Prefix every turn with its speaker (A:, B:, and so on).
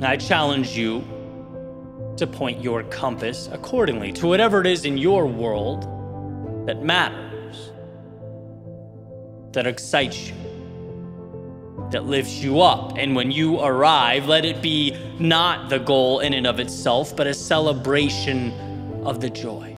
A: I challenge you to point your compass accordingly to whatever it is in your world that matters, that excites you, that lifts you up. And when you arrive, let it be not the goal in and of itself, but a celebration of the joy.